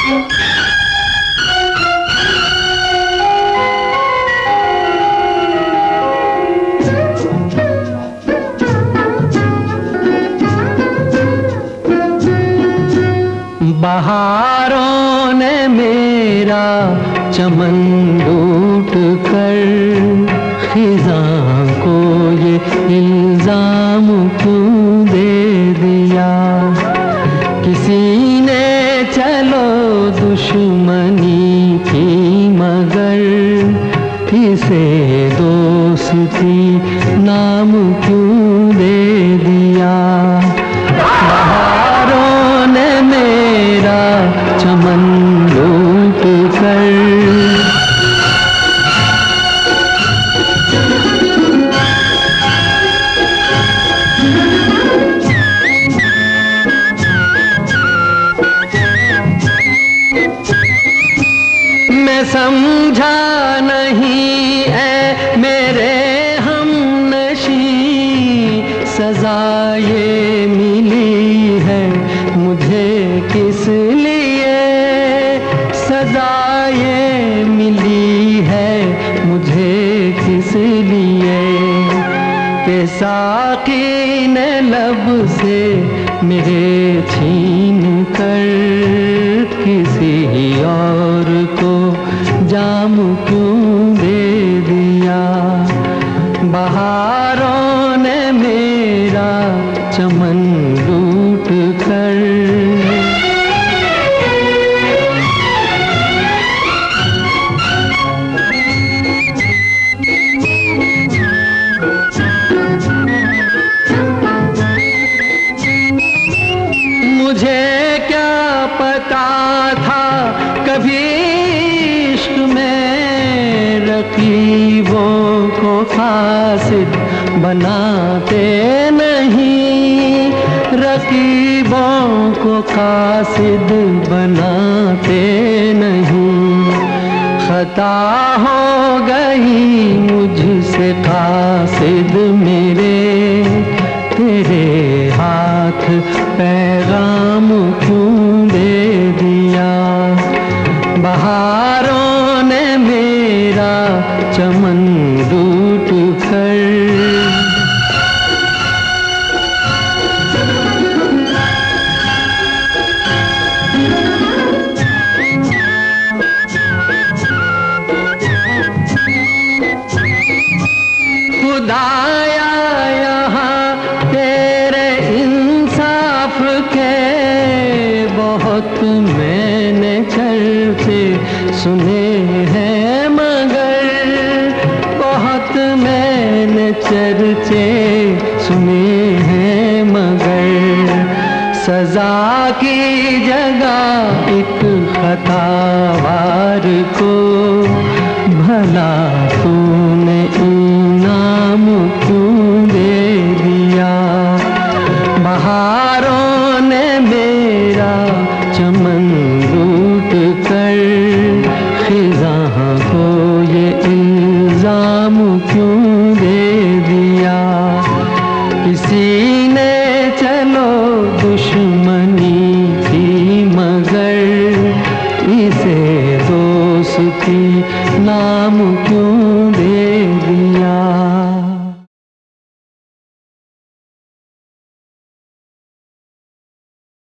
बहारों ने मेरा चमन लूट कर खिज़ां को ये इल्जाम क्यों दे दिया। किसी ने चलो दुश्मनी की मगर इसे दोस्ती नाम क्यों दे दिया। बहारों ने मेरा चमन लूट कर मैं समझा नहीं ऐ मेरे हमनशी सजा ये मिली है मुझे किस लिए। सजा ये मिली है मुझे किस लिए कि साकी ने लब से मेरे छीन कर किसी और को जाम क्यों दे दिया। बहारों ने मेरा चमन लूट कर मुझे क्या पता था कभी इश्क में रकीबों को फासिद बनाते नहीं। रकीबों को कासिद बनाते नहीं। खता हो गई मुझसे कासिद मेरे तेरे हाथ पैगाम क्यों दे दिया। बहारों ने मेरा चमन लूट कर खुदाया यहाँ तेरे इंसाफ के बहुत मैंने चर्चे सुने हैं मगर बहुत मैंने चर्चे सुने हैं मगर सजा की जगह एक खतावार को भला तूने इनाम क्यों दे दिया। बहारों ने मेरा चमन लूट कर खिज़ां को ये इल्जाम क्यों दे दिया। किसी ने चलो दुश्मनी की मगर इसे दोस्ती नाम क्यों